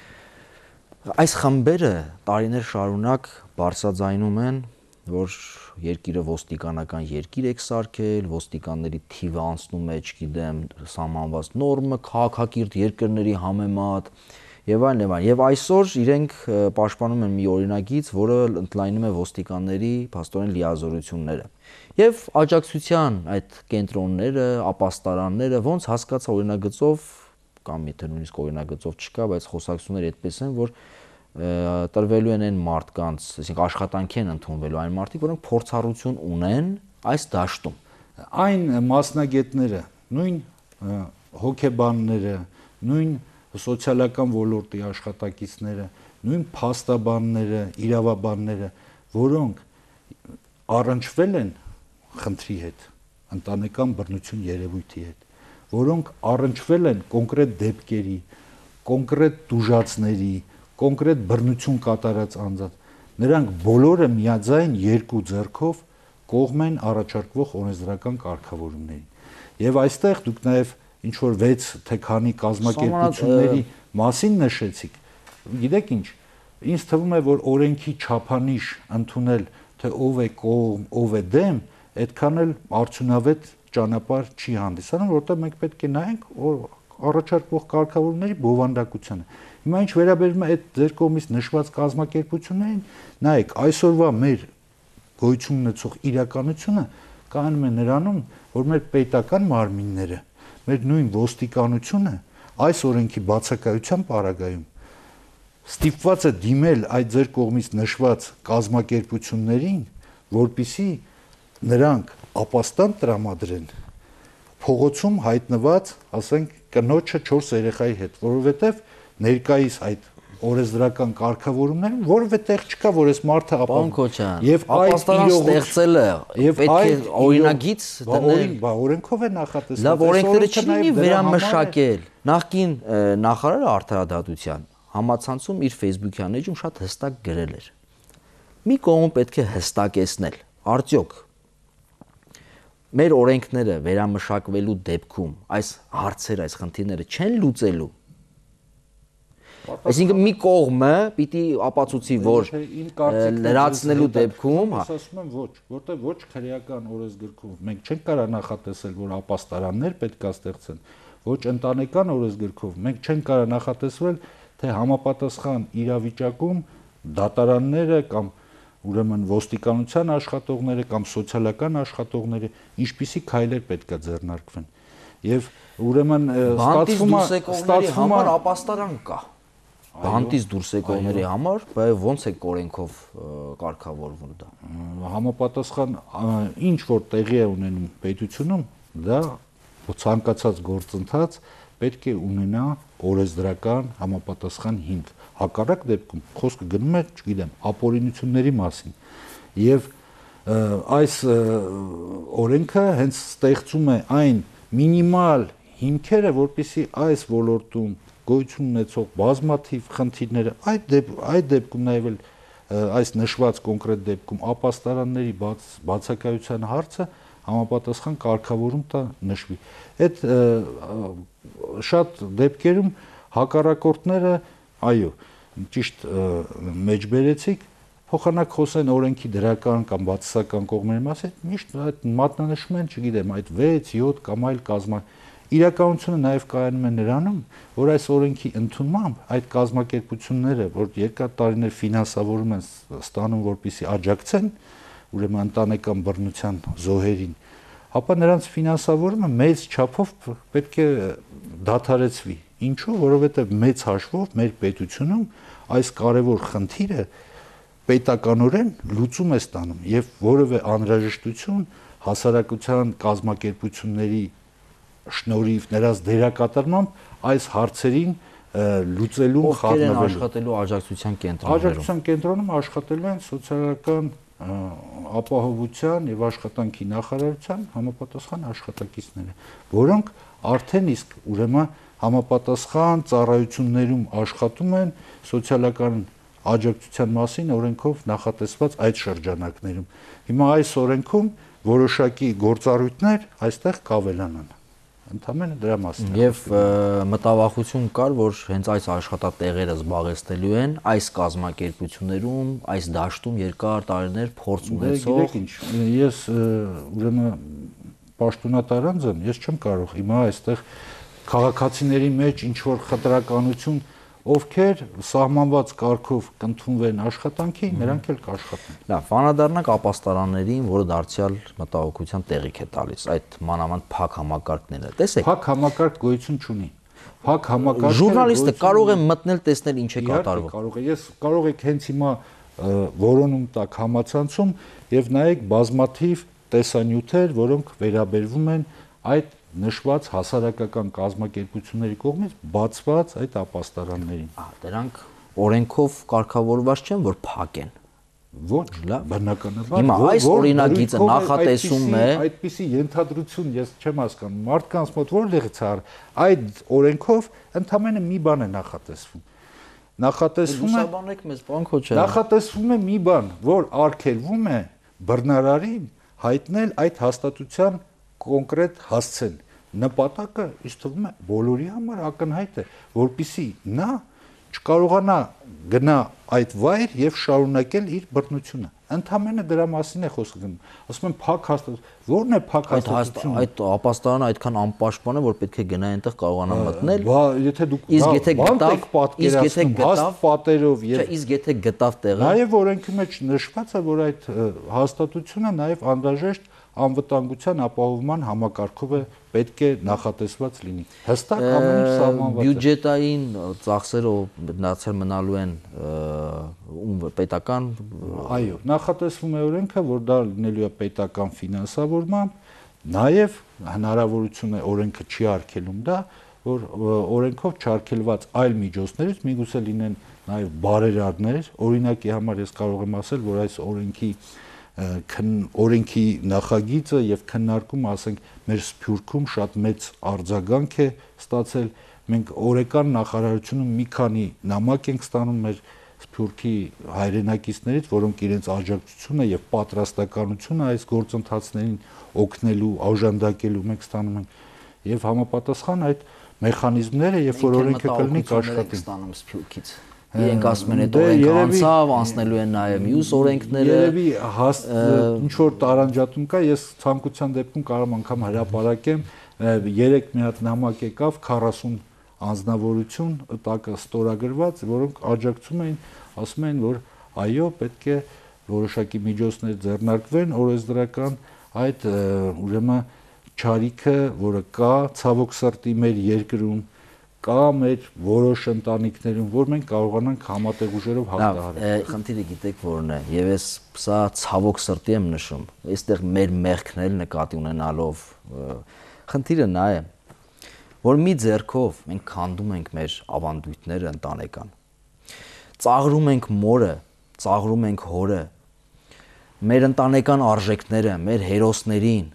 Այս խմբերը տարիներ շարունակ բարձրաձայնում են, որ երկիրը ոստիկանական երկիր եք սարքել, ոստիկանների թիվը անցնում է, չգիտեմ, սահմանված նորմը, քաղաքակիրթ երկրների համեմատ եւ այլն եւ այլն։ Եվ այսօր իրենք պաշտպանում են մի օրինագիծ, որը ընդլայնում է ոստիկանների փաստորեն լիազորությունները։ Եվ աջակցության այդ կենտրոնները, ապաստարանները ոնց հասկացա օրինագծով կամ եթե նույնիսկ օրինագծով չկա, բայց խոսակցությունները այդպես են, որ տրվելու են այն մարդկանց, այսինքն աշխատանքի են ընդունվելու այն մարդիկ, որոնք փորձառություն ունեն այս դաշտում։ Այն մասնագետները, նույն հոգեբանները, նույն սոցիալական ոլորտի աշխատակիցները, նույն փաստաբանները, իրավաբանները, որոնք առնչվել են խնդրի հետ, ընտանեկան բռնություն երևույթի հետ, որոնք առնչվել են կոնկրետ դեպքերի, կոնկրետ տուժածների, կոնկրետ բռնություն կատարած անձանց, նրանք բոլորը միաձայն երկու ձեռքով կողմ են առաջարկվող օրենսդրական կարգավորումներին։ Եվ այստեղ դուք նաև ինչ որ 6 թե քանի կազմակերպությունների մասին նշեցիք, գիտեք ինչ, ինձ թվում է, որ օրենքի չափանիշ ընդունել, թե ով է կողմ, ով է դեմ, այդքան էլ արդյունավետ ճանապարհ չի հանդիսանում, որտեղ մենք պետք է նայենք առաջարկվող կարգավորումների բովանդակությանը։ Հիմա ինչ վերաբերում է այդ ձեր կողմից նշված կազմակերպություններին, նայեք, այսօրվա մեր գոյություն ունեցող իրականությունը կայանում է նրանում, որ մեր պետական մարմինները, մեր նույն ոստիկանությունը այս օրենքի բացակայության պարագայում ստիպված է դիմել այդ ձեր կողմից նշված կազմակերպություններին, որպիսի նրանք ապաստան տրամադրեն փողոցում հայտնված, ասենք, կնոջը 4 երեխայի հետ, որովհետև ներկայիս այդ օրենսդրական կարգավորումներում որևէ տեղ չկա, որ այս մարդը եւ ապաստարան ստեղծելը պետք է օրինագիծ դնել, օրենքով է նախատեսված։ Լավ, օրենքները չի լինի վերամշակել։ Նախկին նախարարը Արդարադատության համացանցում իր Facebook-յան էջում շատ հստակ գրել էր. մի կողմ պետք է հստակեցնել, արդյոք մեր օրենքները վերամշակվելու դեպքում այս հարցերը, այս խնդիրները չեն լուծելու։ Այսինքն մի կողմը պիտի ապացուցի, որ լրացնելու դեպքում, ասում եմ ոչ, որտեղ ոչ քրեական օրենսգրքում մենք չենք կարող նախատեսել, որ ապաստարաններ պետք է ստեղծեն, ոչ ընտանեկան օրենսգրքով մենք չենք կարող նախատեսվել, թե համապատասխան իրավիճակում դատարանները կամ ուրեմն ոստիկանության աշխատողները կամ սոցիալական աշխատողները ինչպիսի քայլեր պետք է ձեռնարկվեն։ Եվ ուրեմն ստացվում է ապաստարան կա։ Բանտից դուրս եկողների համար, բայց ո՞նց է օրենքով կարգավորվում դա։ Համապատասխան ինչ որ տեղի է ունենում պետությունում, դա ցանկացած գործընթաց պետք է ունենա օրենսդրական համապատասխան հիմք։ Հակառակ դեպքում խոսքը գնում է, չգիտեմ, ապօրինությունների մասին։ Եվ այս օրենքը հենց ստեղծում է այն մինիմալ հիմքերը, որպեսզի այս ոլորտում գոյություն ունեցող բազմաթիվ խնդիրները, այդ դեպքում նաև այս նշված կոնկրետ դեպքում ապաստարանների բացակայության հարցը համապատասխան կարգավորում տա նշվի։ Այդ շատ դեպքերում հակառակորդները, այո, ճիշտ մեջբերեցիք, փոխանակ խոսեն օրենքի դրական կամ բացասական կողմերի մասին, միշտ այդ մատնանշում են, չգիտեմ, այդ 6-7 կամ այլ կազմա։ Իրականությունը նաև կայանում է նրանում, որ այս օրենքի ընդունմամբ այդ կազմակերպությունները, որ երկար տարիներ ֆինանսավորում են ստանում, որպեսզի աջակցեն, ուրեմն ընտանեկան բռնության զոհերին, ապա նրանց ֆինանսավորումը մեծ չափով պետք է դադարեցվի։ Ինչու՞, որովհետև մեծ հաշվով մեր պետությունում այս կարևոր խնդիրը պետականորեն լուծում է ստանում եւ որևէ անհրաժեշտություն հասարակության կազմակերպությունների շնորհիվ նրանց դերակատարմամբ այս հարցերին լուծելու խառնվելու աշխատելու աջակցության կենտրոններում։ Աջակցության կենտրոնում աշխատելու են սոցիալական ապահովության եւ աշխատանքի նախարարության համապատասխան աշխատակիցները, որոնք արդեն իսկ ուրեմն համապատասխան ծառայություններում աշխատում են սոցիալական աջակցության մասին օրենքով նախատեսված այդ շրջանակներում։ Հիմա այս օրենքում որոշակի գործառույթներ այստեղ կավելանան։ Ընդհանրապես դրա մասին է։ Եվ մտավախություն կար, որ հենց այս աշխատատեղերը զբաղեցնելու են այս կազմակերպություններում, այս դաշտում երկար տարիներ փորձ ունեցող։ Գիտեք ինչ, ես ուրեմն պաշտոնատար անձ եմ, ես չեմ կարող հիմա այստեղ քաղաքացիների մեջ ինչ որ խտրականություն, ովքեր սահմանված կարգով կընդունվեն աշխատանքի, նրանք էլ կաշխատեն։ Լավ, անդրադառնանք ապաստարաններին, որը դարձյալ մտահոգության տեղիք է տալիս, այդ մանավանդ փակ համակարգները։ Տեսեք, փակ համակարգ գոյություն չունի։ Փակ համակարգը ժուրնալիստը կարող է մտնել, տեսնել ինչ է կատարվում։ Կարող է, ես կարող եք հենց հիմա որոնում տակ համացանցում եւ նայեք բազմաթիվ տեսանյութեր, որոնք վերաբերվում են այդ նշված հասարակական կազմակերպությունների կողմից բացված այդ ապաստարաններին։ Դրանք օրենքով կարգավորված չեն, որ փակ են։ Ոչ, բնականաբար։ Հիմա այս օրինագիծը նախատեսում է այդպիսի ենթադրություն, ես չեմ հասկանում, մարդկանց մոտ որտեղից է այդ օրենքով ընդամենը մի բան է նախատեսվում։ Նախատեսվում է մեզ բան քոչը։ Նախատեսվում է մի բան, որ արգելվում է բռնարարին հայտնել այդ հաստատության կոնկրետ հասցեն։ Նպատակը ինձ թվում է բոլորի համար ակնհայտ է, որpիսի նա չկարողանա գնա այդ վայր եւ շարունակել իր բռնությունը։ Ընդամենը դրա մասին է խոսքը գնում։ Ասում են փակ հաստատություն, ո՞րն է փակ հաստատությունը։ Այդ ապաստարանը այդքան անպաշտպան է, որ պետք է գնա այնտեղ կարողանա մտնել։ Բա եթե դուք հաստ պատերով եւ իսկ եթե գտավ տեղը։ Նաեւ օրենքի մեջ նշված է, որ այդ հաստատությունը նաեւ անհրաժեշտ անվտանգության ապահովման համակարգով է պետք է նախատեսված լինի։ Հստակ ամեն ինչ սահմանված է։ Բյուջետային ծախսերը դարձյալ մնալու են պետական։ Այո, նախատեսվում է օրենքը, որ դա լինելու է պետական ֆինանսավորմամբ, նաև հնարավորություն է օրենքը չի արգելում դա, որ օրենքով չարգելված այլ միջոցներից միգուցե լինեն նաև բարերարներ, օրինակի համար ես կարող եմ ասել, որ այս օրենքի նախագիծը եւ քննարկումը, ասենք, մեր Սփյուռքում շատ մեծ արձագանք է ստացել։ Մենք օրեկան նախարարությունում մի քանի նամակ ենք ստանում մեր Սփյուռքի հայրենակիցներից, որոնք իրենց աջակցությունը եւ պատրաստականությունը այս գործընթացներին օգնելու, օժանդակելու մենք ստանում ենք եւ համապատասխան այդ մեխանիզմները, երբ որ օրենքը կլինի կաշխատի ստանում Սփյուռքից։ Իրենք ասում են այդ օրենքը անցավ, անցնելու են նաև մյուս օրենքները։ Երևի ինչ որ տարանջատում կա, ես ցանկության դեպքում կարող եմ անգամ հրապարակեմ 3 մի հատ նամակ եկավ 40 անձնավորություն տակը ստորագրված, որոնք աջակցում էին, ասում էին, որ այո, պետք է որոշակի միջոցներ ձեռնարկվեն օրենսդրական այդ ուրեմն չարիքը, որը կա ցավոք սրտի մեր երկրում, կա մեր որոշ ընտանիքներում, որ մենք կարողանանք համատեղ ուժերով հաղթահարել։ Խնդիրը գիտեք որն է, եւ ես սա ցավոք սրտի եմ նշում, այստեղ մեր մեղքն էլ նկատի ունենալով, խնդիրը նա է, որ մի ձեռքով մենք քանդում ենք մեր ավանդույթները ընտանեկան, ծաղրում ենք մորը, ծաղրում ենք հորը, մեր ընտանեկան արժեքները, մեր հերոսներին,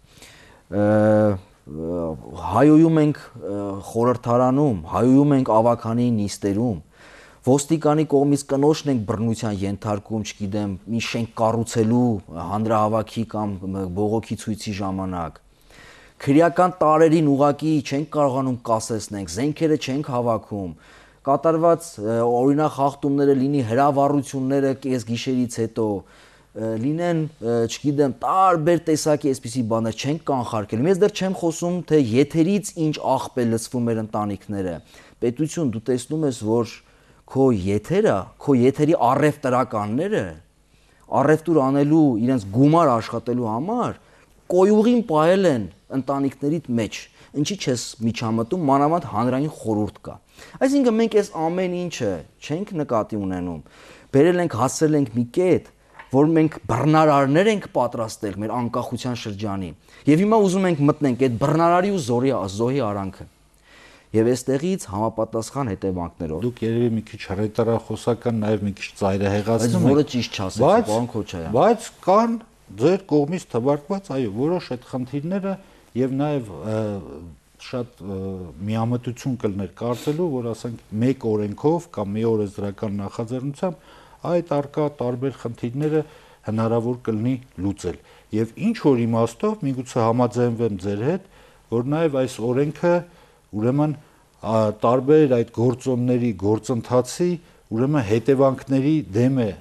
հայոյում ենք խորհրդարանում, հայոյում ենք ավագանի նիստերում, ոստիկանի կողմից կնոջն ենք բռնության ենթարկում, չգիտեմ, մի շենք կառուցելու հանրահավաքի կամ բողոքի ցույցի ժամանակ, քրեական տարերին ուղակի չենք կարողանում կասեցնենք, զենքերը չենք հավաքում, կատարված օրինակ խախտումները լինի հրավառությունները կես գիշերից հետո, լինեն, չգիտեմ, տարբեր տեսակի այսպիսի բաներ չենք կանխարգելում։ Ես դեռ չեմ խոսում, թե եթերից ինչ աղբ է լցվում մեր ընտանիքները։ Պետություն, դու տեսնում ես, որ քո եթերը, քո եթերի առևտրականները առևտուր անելու, իրենց գումար աշխատելու համար կոյուղին պահել են ընտանիքներիդ մեջ։ Ինչի՞ չես միջամտում, մանավանդ հանրային խորհուրդ կա։ Այսինքն մենք այս ամեն ինչը չենք նկատի ունենում։ Բերել ենք, հասել ենք մի կետ, որ մենք բռնարարներ ենք պատրաստել մեր անկախության շրջանին։ Եվ հիմա ուզում ենք մտնենք այդ բռնարարի ու զոհի արանքը։ Եվ այստեղից համապատասխան հետևանքներով։ Դուք երևի մի քիչ հռետորախոսական, նաև մի քիչ ծայրահեղացնում եք։ Որը ճիշտ չասեցիք, պարոն Քոչարյան։ Բայց կան ձեր կողմից թվարկված, այո, որոշ այդ խնդիրները եւ նաև շատ միամտություն կլներ կարծելու, որ ասենք մեկ օրենքով կամ մի օրենսդրական նախաձեռնությամբ այդ արկա տարբեր խնդիրները հնարավոր կլինի լուծել։ Եվ ինչ որ իմաստով միգուցե համաձայնվեմ ձեր հետ, որ նաև այս օրենքը ուրեմն տարբեր այդ գործոնների գործընթացի ուրեմն հետևանքների դեմ է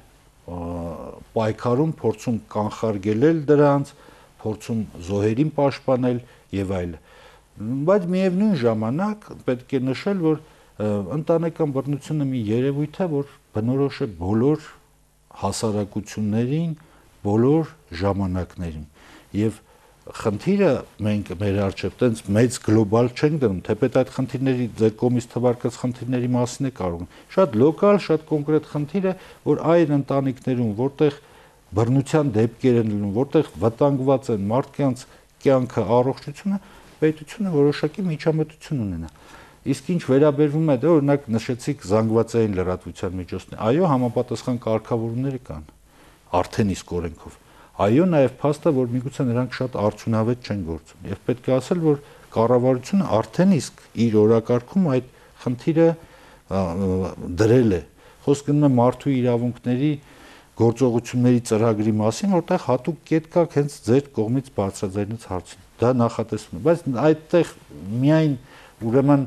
պայքարում, փորձում կանխարգելել դրանց, փորձում զոհերին պաշտպանել եւ այլն։ Բայց միևնույն ժամանակ պետք է նշել, որ ընտանեկան բռնությունը մի երևույթ է, որ բնորոշ է բոլոր հասարակություններին, բոլոր ժամանակներին։ Եվ խնդիրը մենք մեր առջև տենց մեծ գլոբալ չենք դնում, թեպետ այդ խնդիրների ձեր կողմից թվարկած խնդիրների մասին է կարող։ Շատ լոկալ, շատ կոնկրետ խնդիր է, որ այն ընտանիքներում, որտեղ բռնության դեպքեր են լինում, որտեղ վտանգված են մարդկանց կյանքը, առողջությունը, պետությունը որոշակի միջամտություն ունենա։ Իսկ ինչ վերաբերվում է, դե օրինակ նշեցիք զանգվածային լրատվության միջոցներ, այո, համապատասխան կարգավորումներ կան, արդեն իսկ օրենքով։ Այո, նաև փաստը, որ միգուցե նրանք շատ արդյունավետ չեն գործում։ Եվ պետք է ասել, որ կառավարությունը արդեն իսկ իր օրակարգում այդ խնդիրը դրել է։ Խոսքը գնում է մարդու իրավունքների գործողությունների ծրագրի մասին, որտեղ հատուկ կետ կա հենց ձեր կողմից բարձրաձայնած հարցին։ Դա նախատեսվում է, բայց այդտեղ միայն ուրեմն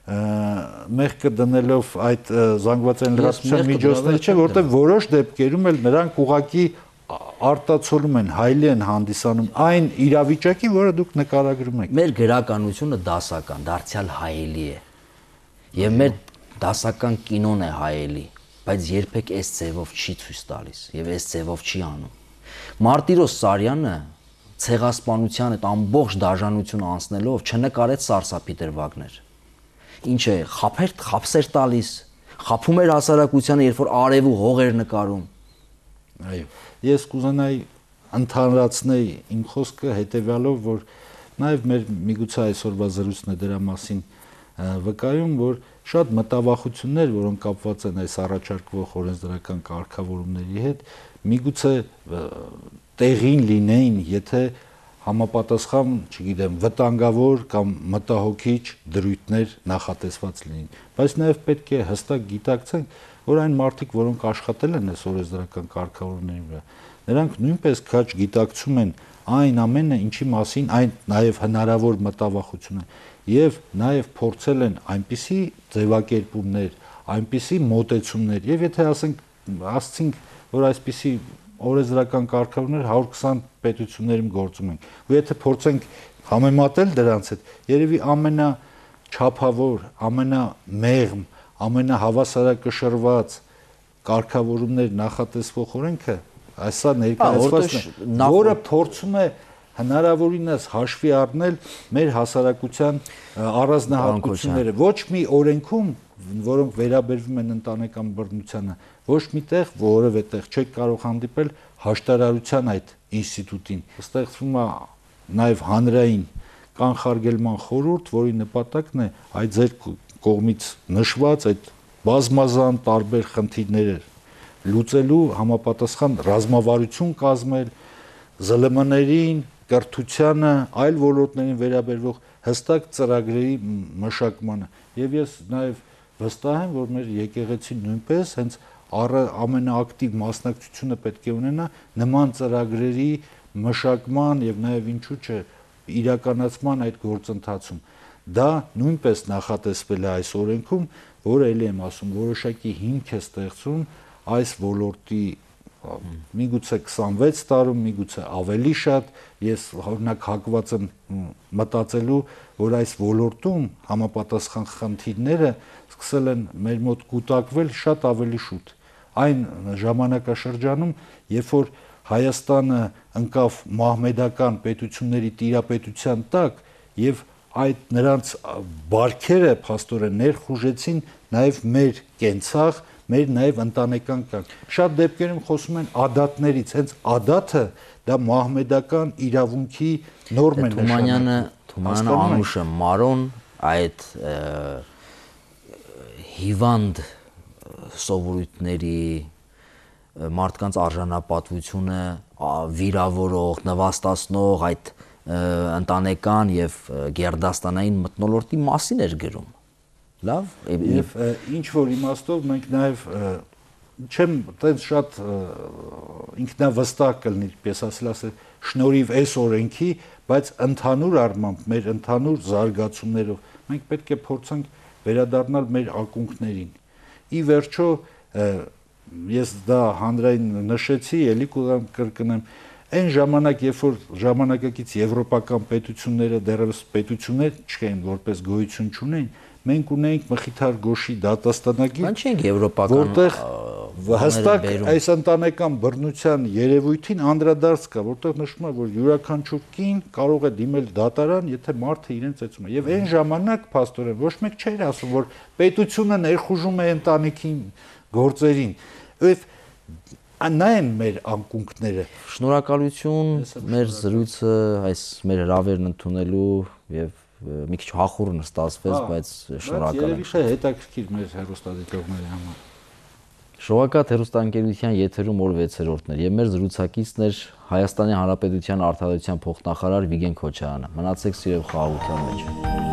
մեղքը դնելով այդ զանգվածային լրատվության միջոցներ չէ, որտեղ որոշ դեպքերում էլ նրանք ուղղակի արտացոլում են, հայլի են հանդիսանում այն իրավիճակին, որը դուք նկարագրում եք։ Մեր գրականությունը դասական, դարձյալ հայելի է։ Եվ մեր դասական կինոն է հայելի, բայց երբեք այս ձևով չի ցույց տալիս եւ այս ձևով չի անում։ Մարտիրոս Սարյանը ցեղասպանության այդ ամբողջ դաժանությունը անցնելով չնկարեց սարսափի դրվագներ։ Ինչ է, խափսեր տալիս, խափում էր հասարակությանը, երբ որ արև ու հող էր նկարում։ Այո, ես կուզենայի ընդհանրացնել իմ խոսքը հետեւյալով, որ նաև մեր միգուցե այսօրվա զրույցն է դրա մասին վկայում, որ շատ մտավախություններ, որոնք կապված են այս առաջարկվող օրենսդրական կարգավորումների հետ, միգուցե տեղին լինեին, եթե համապատասխան, չգիտեմ, վտանգավոր կամ մտահոգիչ դրույթներ նախատեսված լինեն։ Բայց նաև պետք է հստակ գիտակցենք, որ այն մարդիկ, որոնք աշխատել են այս օրենսդրական կարգավորումների վրա, նրանք նույնպես քաջ գիտակցում են այն ամենը, ինչի մասին այն նաև հնարավոր մտավախություն է, եւ նաև փորձել են այնպիսի ձևակերպումներ, այնպիսի մոտեցումներ, եւ եթե ասենք, որ այսպիսի օրենսդրական կարգավորումներ 120 պետություններում գործում են, ու եթե փորձենք համեմատել դրանց հետ, երևի ամենաչափավոր, ամենամեղմ, ամենահավասարակշռված կարգավորումներ նախատեսվող օրենքը այսա ներկայացվածն է, որը փորձում է հնարավորինս հաշվի առնել մեր հասարակության առանձնահատկությունները, ոչ մի օրենքում, որոնք վերաբերվում են ընտանեկան բռնությանը, ոչ միտեղ որևէ տեղ չեք կարող հանդիպել հաշտարարության այդ ինստիտուտին։ Ստեղծվում է նաև հանրային կանխարգելման խորհուրդ, որի նպատակն է այդ ձեր կողմից նշված այդ բազմազան տարբեր խնդիրները լուծելու համապատասխան ռազմավարություն կազմել, ԶԼՄ-ներին, կրթությանը, այլ ոլորտներին վերաբերող հստակ ծրագրերի մշակմանը։ Եվ ես նաև վստահ եմ, որ մեր եկեղեցին նույնպես հենց ամենաակտիվ մասնակցությունը պետք է ունենա նման ծրագրերի մշակման եւ նաեւ ինչու՞ չէ իրականացման այդ գործընթացում։ Դա նույնպես նախատեսվել է այս օրենքում, որը ելի եմ ասում, որոշակի հիմք է ստեղծում այս ոլորտի միգուցե 26 տարում, միգուցե ավելի շատ, ես օրինակ հակված եմ մտածելու, որ այս ոլորտում համապատասխան խնդիրները սկսել են մեր մոտ կուտակվել շատ ավելի շուտ։ Այն ժամանակաշրջանում, երբ որ Հայաստանը ընկավ մահմեդական պետությունների տիրապետության տակ եւ այդ նրանց բարքերը փաստորեն ներխուժեցին նաեւ մեր կենցաղ, մեր նաեւ ընտանեկան կյանք։ Շատ դեպքերում խոսում են ադատներից, հենց ադատը դա մահմեդական իրավունքի նորմ է նշանակում։ Թումանյանը անուշը Մարոն այդ հիվանդ սովորույթների մարդկանց արժանապատվությունը վիրավորող, նվաստացնող այդ ընտանեկան եւ գերդաստանային մթնոլորտի մասին էր գրում։ Լավ, եւ ինչ որ իմաստով մենք նաեւ չեմ տենց շատ ինքնավստահ կլինի, պես ասել, շնորհիվ այս օրենքի, բայց ընդհանուր առմամբ մեր ընդհանուր զարգացումներով մենք պետք է փորձենք վերադառնալ մեր ակունքներին։ Ի վերջո ես դա հանրային նշեցի, ելի կրկնեմ, այն ժամանակ, երբ որ ժամանակակից եվրոպական պետությունները դեռևս պետություններ չեն, որպես գոյություն չունեն, մենք ունենք Մխիթար Գոշի դատաստանագիր, Կանչ ենք եվրոպական, որտեղ հստակ այս ընտանեկան բռնության երևույթին անդրադարձ կա, որտեղ նշվում է, որ յուրաքանչյուր կին կարող է դիմել դատարան, եթե մարդը իրեն ծեծում է։ Եվ այն ժամանակ փաստորեն ոչ մեկ չէր ասում, որ պետությունը ներխուժում է ընտանիքի գործերին։ Եվ նա են մեր անկունքները։ Շնորհակալություն մեր զրույցը, այս մեր հրավերն ընդունելու եւ մի քիչ հախուռն ստացվեց, բայց շնորհակալ եմ։ Երևի թե հետաքրքիր մեր հեռուստադիտողների համար։ Շողակաթ հեռուստաընկերության եթերում օր 6-րդն էր եւ մեր զրուցակիցն էր Հայաստանի Հանրապետության արտադրության փոխնախարար Վիգեն Քոչարյանը։ Մնացեք սիրով խաղաղության մեջ։